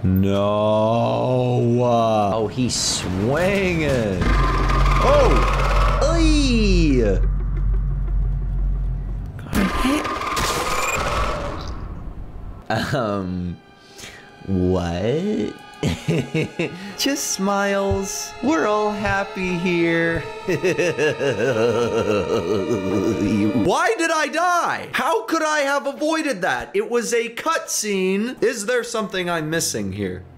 No. Oh, he's swinging. Oh. Oy. What? Just smiles. We're all happy here. Why did I die? How could I have avoided that? It was a cutscene. Is there something I'm missing here?